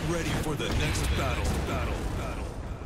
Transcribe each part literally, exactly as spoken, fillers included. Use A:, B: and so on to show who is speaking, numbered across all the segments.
A: ready for the next battle. Battle. Battle.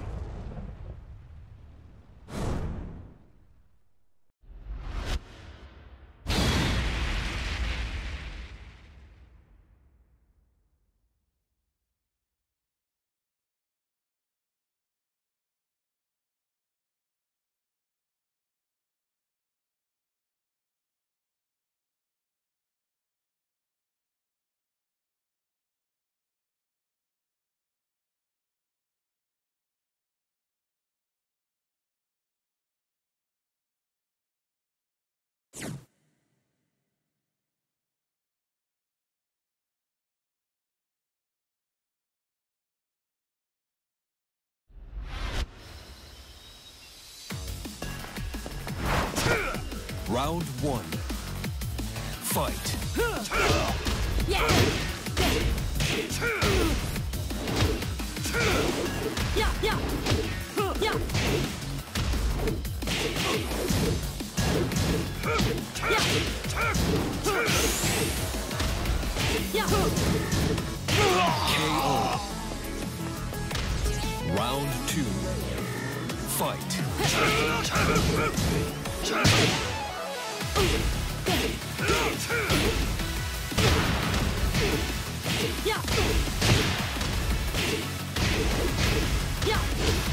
A: Round one. Fight.
B: Yeah. Yeah, yeah. Yeah. Yeah.
A: K O. Round two. Fight.
B: Yeah. Yeah.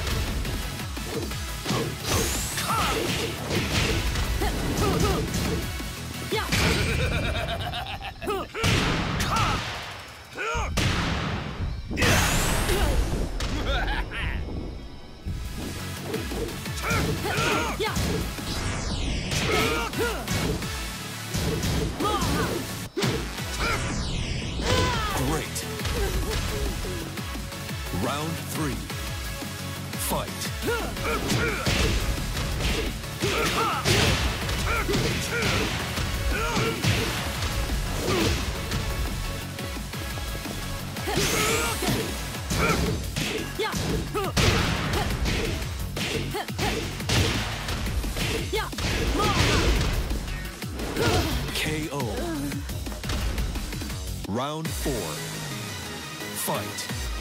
A: Great. Round three. Fight.
B: Yeah. Yeah.
A: K O. Round four. Fight.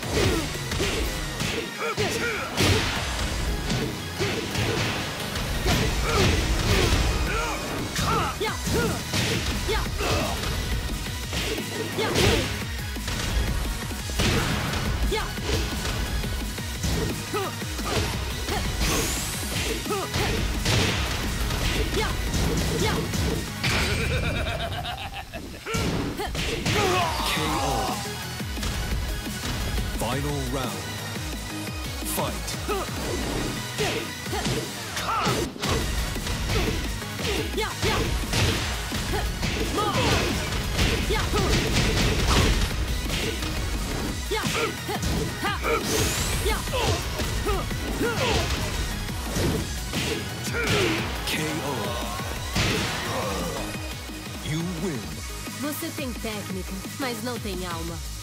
B: Yeah. Yeah. Yeah. Yeah. Yeah. Yeah.
A: K O. Final round. Fight.
B: Yeah. Yeah. Yeah. Yeah.
A: K O. You win.
B: Você tem técnica, mas não tem alma.